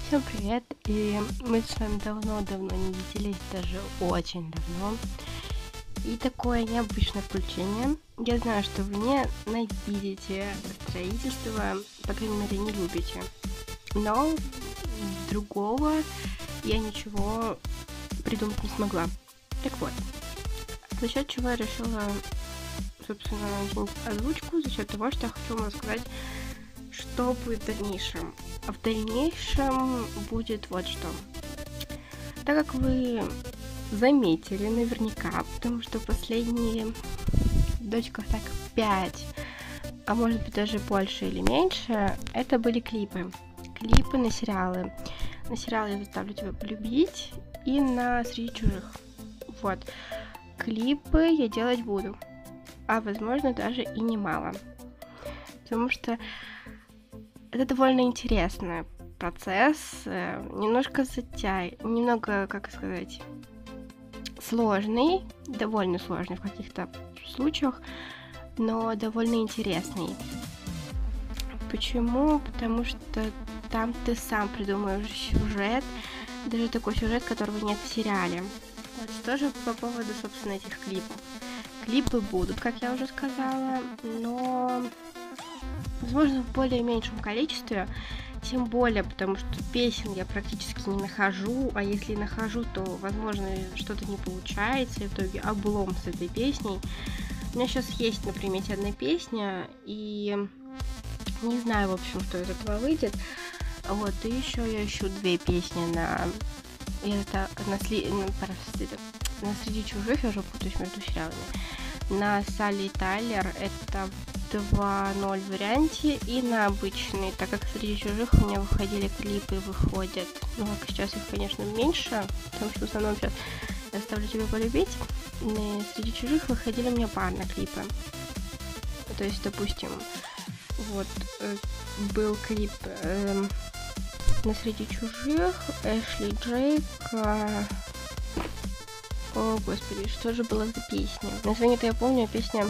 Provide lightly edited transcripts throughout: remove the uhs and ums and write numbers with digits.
Всем привет, и мы с вами давно-давно не виделись, даже очень давно. И такое необычное включение. Я знаю, что вы ненавидите строительство, по крайней мере, не любите. Но другого я ничего придумать не смогла. Так вот, за счет чего я решила, собственно, изменить озвучку, за счет того, что я хочу вам рассказать, что будет в дальнейшем. А в дальнейшем будет вот что. Так как вы заметили наверняка, потому что последние дочках так 5, а может быть даже больше или меньше, это были клипы. Клипы на сериалы. На сериалы «Я заставлю тебя полюбить» и на «Среди чужих». Вот. Клипы я делать буду. А возможно даже и немало. Потому что это довольно интересный процесс, немного, как сказать, сложный, довольно сложный в каких-то случаях, но довольно интересный. Почему? Потому что там ты сам придумываешь сюжет, даже такой сюжет, которого нет в сериале. Вот тоже по поводу, собственно, этих клипов. Клипы будут, как я уже сказала, но возможно, в более меньшем количестве, тем более, потому что песен я практически не нахожу, а если нахожу, то, возможно, что-то не получается, и в итоге облом с этой песней. У меня сейчас есть на примете одна песня, и не знаю, в общем, что из этого выйдет. Вот, и еще я ищу 2 песни на «Среди чужих», я уже путаюсь между сериалами. На Салли и Тайлер это в 2.0 варианте и на обычный, так как «Среди чужих» у меня выходили клипы, выходят, ну, как сейчас их, конечно, меньше, потому что в основном сейчас «Я заставлю тебя полюбить», и «Среди чужих» выходили у меня парные клипы. То есть, допустим, вот, был клип на «Среди чужих», Эшли Джейк, о, господи, что же было за песня? Название-то я помню, песня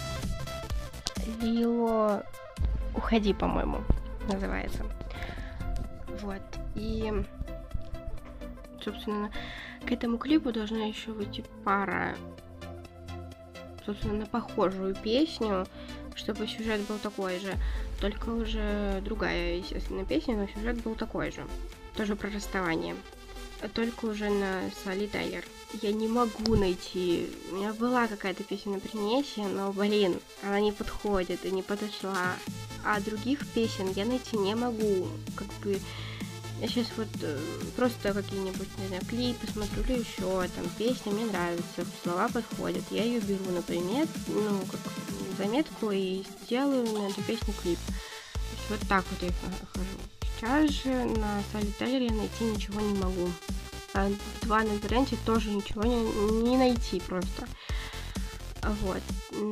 Лило «Уходи», по-моему, называется. Вот, и, собственно, к этому клипу должна еще выйти пара, собственно, на похожую песню, чтобы сюжет был такой же, только уже другая, естественно, песня, но сюжет был такой же, тоже про расставание. Только уже на Салли Тайлер. Я не могу найти. У меня была какая-то песня на примете, но, блин, она не подходит и не подошла. А других песен я найти не могу. Как бы я сейчас вот просто какие-нибудь, не знаю, клипы смотрю или еще там песня мне нравится, слова подходят. Я ее беру, например, ну, как заметку и сделаю на эту песню клип. То есть вот так вот я их нахожу. Сейчас же на Салли Тайлер я найти ничего не могу. А в 2.0 варианте тоже ничего не найти просто. Вот.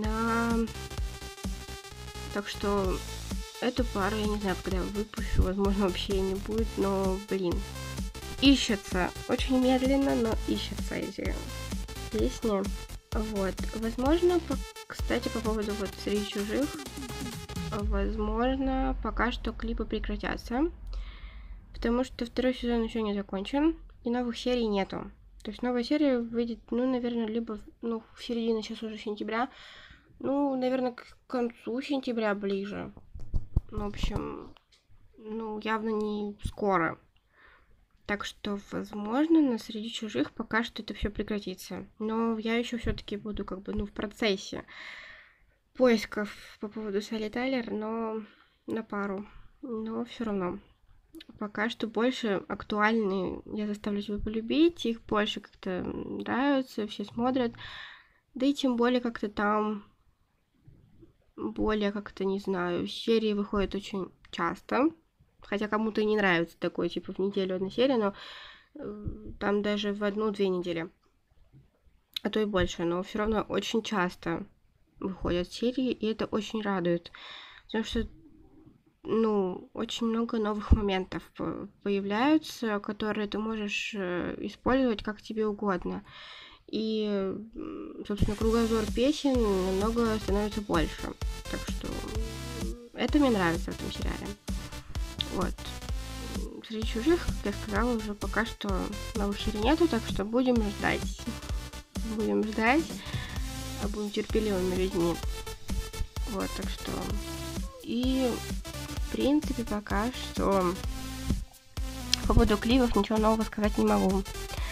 Так что эту пару я не знаю, когда я выпущу, возможно, вообще и не будет, но, блин. Ищется. Очень медленно, но ищутся эти песни. Вот. Возможно, кстати, по поводу вот «Среди чужих», возможно, пока что клипы прекратятся, потому что 2-й сезон еще не закончен, и новых серий нету. То есть новая серия выйдет, ну, наверное, либо в середине сейчас уже сентября, ну, наверное, к концу сентября ближе. В общем, ну, явно не скоро. Так что, возможно, на «Среди чужих» пока что это все прекратится. Но я еще все-таки буду как бы, в процессе поисков по поводу Салли Тайлер, но на пару. Но все равно. Пока что больше актуальны «Я заставлю тебя полюбить», их больше как-то нравятся, все смотрят. Да и тем более как-то там более как-то, не знаю, серии выходят очень часто. Хотя кому-то и не нравится такой, типа в неделю одна серия, но там даже в 1-2 недели. А то и больше, но все равно очень часто выходят серии, и это очень радует. Потому что, очень много новых моментов появляются, которые ты можешь использовать как тебе угодно. И, собственно, кругозор песен намного становится больше. Так что это мне нравится в этом сериале. Вот. среди чужих, как я сказала, уже пока что новых серий нету, так что будем ждать. Будем ждать, а будем терпеливыми людьми. Вот, так что... И, в принципе, пока что по поводу клипов ничего нового сказать не могу.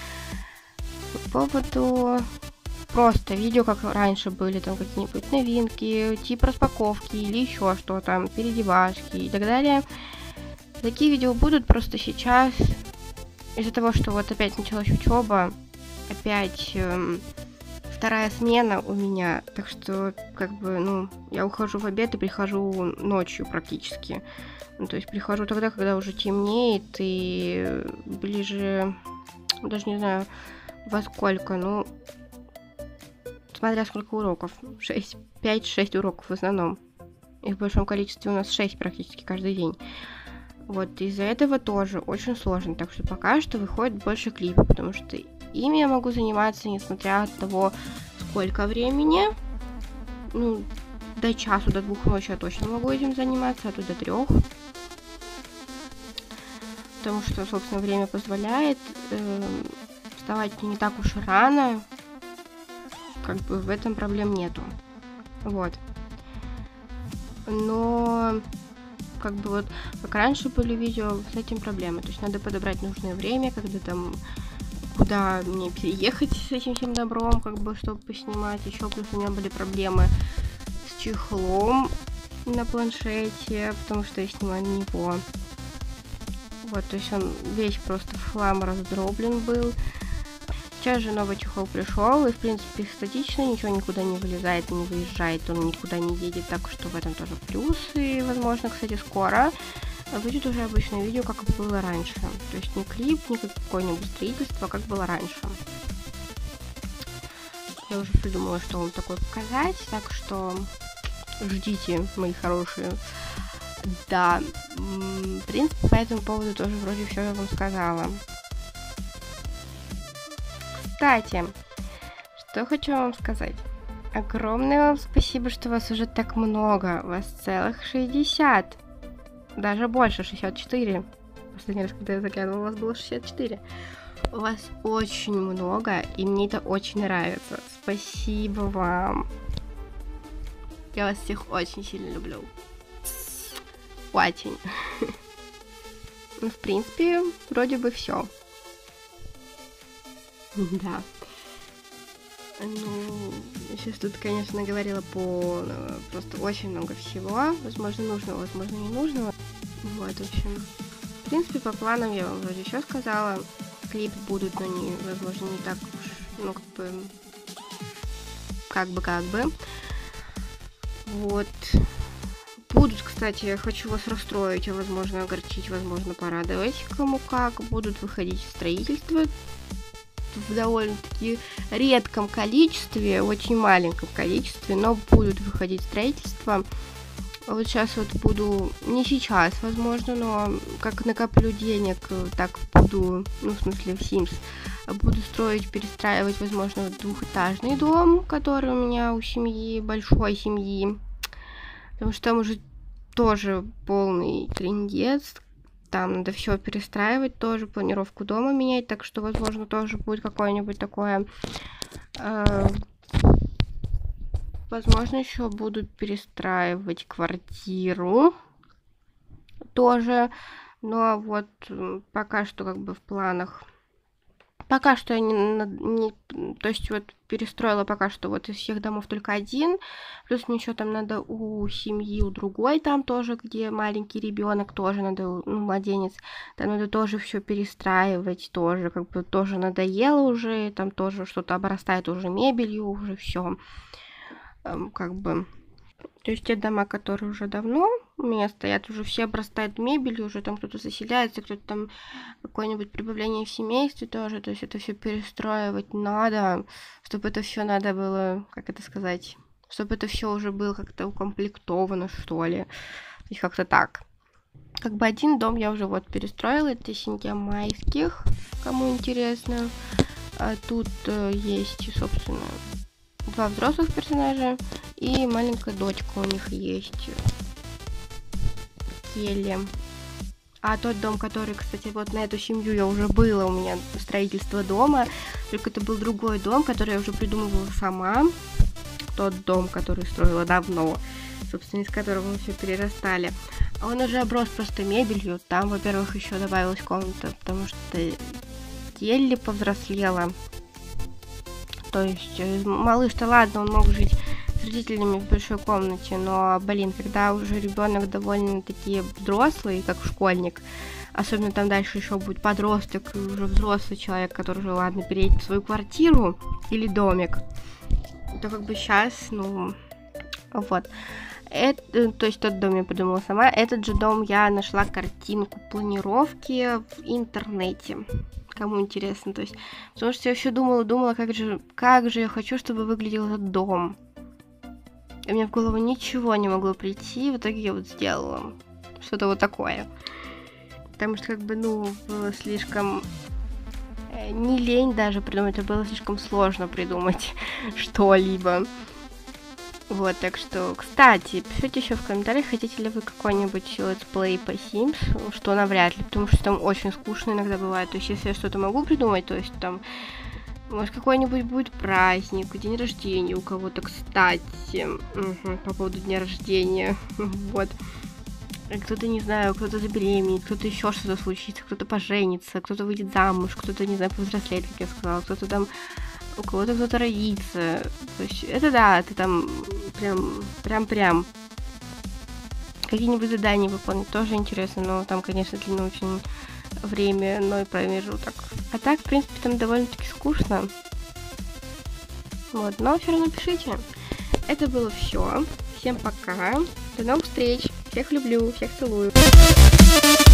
По поводу просто видео, как раньше были, там какие-нибудь новинки, типа распаковки или еще что-то, переодевашки и так далее. Такие видео будут, просто сейчас из-за того, что вот опять началась учеба, опять вторая смена у меня, так что как бы, ну, я ухожу в обед и прихожу ночью практически. Ну, то есть прихожу тогда, когда уже темнеет и ближе, даже не знаю во сколько, ну, смотря сколько уроков, 5-6 уроков в основном. И в большом количестве у нас 6 практически каждый день. Вот, из-за этого тоже очень сложно, так что пока что выходит больше клипов, потому что ими я могу заниматься, несмотря от того, сколько времени. Ну, до часу, до 2 ночи я точно могу этим заниматься, а то до 3. Потому что, собственно, время позволяет. Вставать не так уж рано, как бы в этом проблем нету. Вот. Но... как бы вот, как раньше были видео, с этим проблемы. То есть надо подобрать нужное время, когда там, куда мне переехать с этим всем добром, как бы, чтобы поснимать. Еще плюс у меня были проблемы с чехлом на планшете, потому что я снимаю на него. Вот, то есть он весь просто в хлам раздроблен был. Сейчас же новый чехол пришел, и в принципе статично, ничего никуда не вылезает, не выезжает, он никуда не едет, так что в этом тоже плюс. И, возможно, кстати, скоро выйдет уже обычное видео, как было раньше. То есть не клип, не какое-нибудь строительство, а как было раньше. Я уже придумала, что вам такое показать, так что ждите, мои хорошие. Да, в принципе, по этому поводу тоже вроде все я вам сказала. Кстати, что хочу вам сказать. Огромное вам спасибо, что вас уже так много. Вас целых 60. Даже больше, 64. Последний раз, когда я заглянула, у вас было 64. У вас очень много, и мне это очень нравится. Спасибо вам. Я вас всех очень сильно люблю. Очень. Ну, в принципе, вроде бы все. Да. Ну, сейчас тут, конечно, говорила по просто очень много всего. Возможно, нужного, возможно, не нужного. Вот, в общем. В принципе, по планам я вам вроде все сказала. Клипы будут, но они, возможно, не так уж, ну, как бы. Вот. Будут, кстати, я хочу вас расстроить, а возможно огорчить, возможно порадовать, кому как. Будут выходить строительства в довольно-таки редком количестве, очень маленьком количестве, но будут выходить строительства. Вот сейчас вот буду, не сейчас, возможно, но как накоплю денег, так буду, ну, в смысле, в Sims, буду строить, перестраивать, возможно, двухэтажный дом, который у меня у семьи, большой семьи. Потому что там уже тоже полный трындец. Там надо все перестраивать, тоже планировку дома менять. Так что, возможно, тоже будет какое-нибудь такое... возможно, еще буду перестраивать квартиру. Тоже. Но вот пока что как бы в планах... Пока что я не... То есть вот перестроила пока что вот из всех домов только один. Плюс мне еще там надо у семьи, у другой там тоже, где маленький ребенок, тоже надо, ну, младенец. Там надо тоже все перестраивать, тоже как бы тоже надоело уже. Там тоже что-то обрастает уже мебелью, уже все. Как бы... То есть те дома, которые уже давно у меня стоят, уже все обрастают мебелью, уже там кто-то заселяется, кто-то там какое-нибудь прибавление в семействе тоже. То есть это все перестраивать надо, чтобы это все надо было, как это сказать, чтобы это все уже было как-то укомплектовано, что ли. То есть как-то так. Как бы один дом я уже вот перестроила, это семья Майских, кому интересно. А тут есть, собственно, 2 взрослых персонажа и маленькая дочка у них есть. Келли. А тот дом, который, кстати, вот на эту семью я уже было у меня строительство дома, только это был другой дом, который я уже придумывала сама. Тот дом, который строила давно, собственно, из которого мы все перерастали. Он уже оброс просто мебелью. Там, во-первых, еще добавилась комната, потому что еле повзрослела. То есть малыш-то ладно, он мог жить с родителями в большой комнате, но, блин, когда уже ребенок довольно-таки взрослый, как школьник, особенно там дальше еще будет подросток, уже взрослый человек, который уже, ладно, переедет в свою квартиру или домик, то как бы сейчас, ну, вот. То есть тот дом я придумала сама. Этот же дом я нашла картинку планировки в интернете. Кому интересно, то есть, потому что я еще думала, как же я хочу, чтобы выглядел этот дом. И мне в голову ничего не могло прийти, в итоге я вот сделала что-то вот такое. Потому что, как бы, ну, было слишком... Не лень даже придумать, а было слишком сложно придумать что-либо. Вот, так что, кстати, пишите еще в комментариях, хотите ли вы какой-нибудь летсплей по Sims, что навряд ли, потому что там очень скучно иногда бывает. То есть, если я что-то могу придумать, то есть там, может, какой-нибудь будет праздник, день рождения у кого-то, кстати, по поводу дня рождения, вот. Кто-то, не знаю, кто-то забеременеет, кто-то еще что-то случится, кто-то поженится, кто-то выйдет замуж, кто-то, не знаю, повзрослеет, как я сказала, кто-то там, у кого-то кто-то родится. То есть это да, это там прям. Какие-нибудь задания выполнить тоже интересно, но там, конечно, длинно очень время, но и промежуток. А так, в принципе, там довольно-таки скучно. Вот, но все равно пишите. Это было все. Всем пока. До новых встреч. Всех люблю, всех целую.